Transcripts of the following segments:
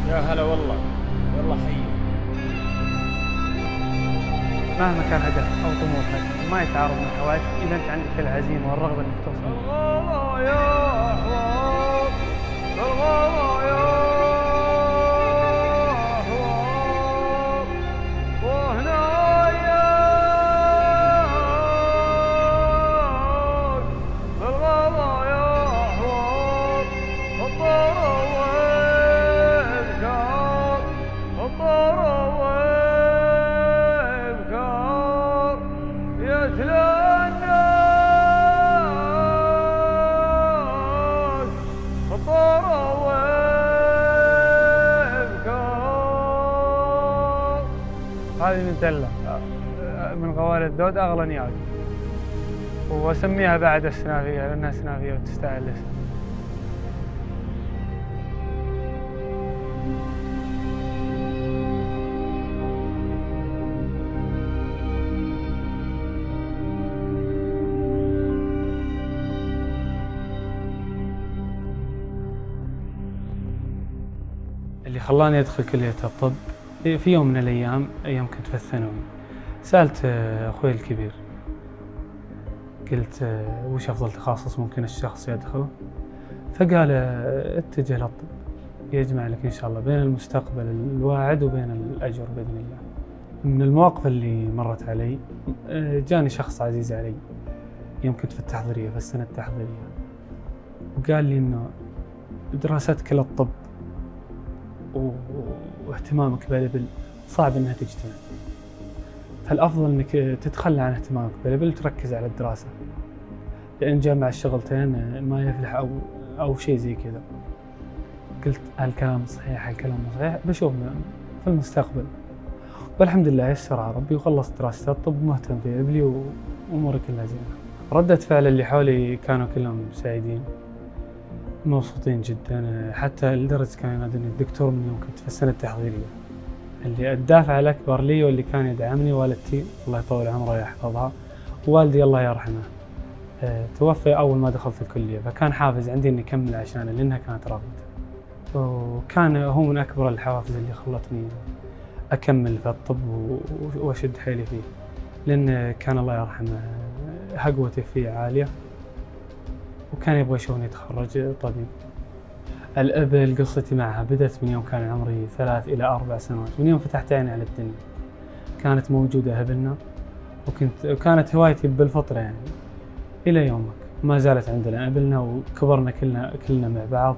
يا هلا والله. والله حي. مهما كان هدفك أو طموحك ما يتعارض مع هوايتك إذا أنت عندك العزيمة والرغبة إنك توصل له. الغلا يا أحباب، الغلا يا أحباب، وهنا ياك، الغلا يا أحباب، الطرا والكار، الطرا والكار يتلنى هذه من دلة من غوالي الدود أغلى نياق، وأسميها بعد السنافية لأنها سنافية وتستاهل الاسم. اللي خلاني أدخل كلية الطب في يوم من الأيام كنت في الثانوي، سألت أخوي الكبير قلت وش أفضل تخصص ممكن الشخص يدخله؟ فقال اتجه للطب، يجمع لك إن شاء الله بين المستقبل الواعد وبين الأجر بإذن الله. من المواقف اللي مرت علي جاني شخص عزيز علي يوم كنت في التحضيرية، في السنة التحضيرية، وقال لي إنه دراستك للطب واهتمامك بالإبل صعب إنها تجتمع، فالأفضل إنك تتخلى عن اهتمامك بالإبل وتركز على الدراسة، لأن جمع الشغلتين ما يفلح أو شيء زي كذا. قلت هالكلام صحيح، هالكلام صحيح، بشوف في المستقبل. والحمد لله يسرها ربي وخلصت دراسة الطب مهتم في إبلي وأموري كلها زينة. ردة فعل اللي حولي كانوا كلهم سعيدين مبسوطين جدا، حتى لدرجة كانوا ينادوني الدكتور من يوم كنت في السنة التحضيرية. اللي الدافع الأكبر لي واللي كان يدعمني والدتي الله يطول عمرها ويحفظها، ووالدي الله يرحمه توفي أول ما دخلت الكلية، فكان حافز عندي إني أكمل عشانه لأنها كانت رغبته، وكان هو من أكبر الحوافز اللي خلتني أكمل في الطب وأشد حيلي فيه، لأن كان الله يرحمه هقوتي فيه عالية وكان يبغى يشوفني أتخرج طبيب. الإبل قصتي معها بدأت من يوم كان عمري 3 إلى 4 سنوات، من يوم فتحت عيني على الدنيا كانت موجودة إبلنا، وكانت هوايتي بالفطرة يعني إلى يومك. ما زالت عندنا إبلنا وكبرنا كلنا مع بعض،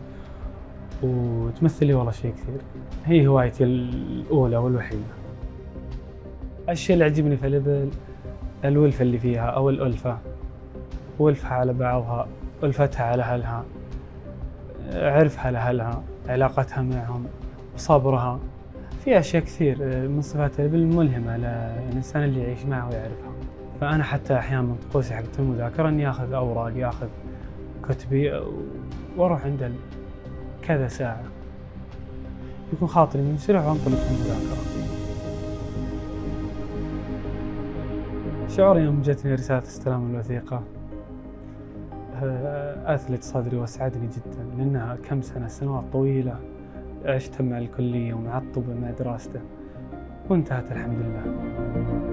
وتمثل لي والله شيء كثير. هي هوايتي الأولى والوحيدة. الشيء اللي عجبني في الإبل الولفة اللي فيها أو الألفة، ولفها على بعضها، ألفتها على أهلها، عرفها لأهلها، علاقتها معهم، وصبرها. في أشياء كثير من صفات الإبل ملهمة للإنسان اللي يعيش معه ويعرفها. فأنا حتى أحيانا من طقوسي حق المذاكرة إني آخذ أوراق، ياخذ كتبي وأروح عنده كذا ساعة يكون خاطري منشرح وأنطلق في المذاكرة. شعوري يوم جتني رسالة استلام الوثيقة أثلج صدري وأسعدني جدا، لأنها كم سنوات طويلة عشتها مع الكلية ومع الطب ومع دراسته، وانتهت الحمد لله.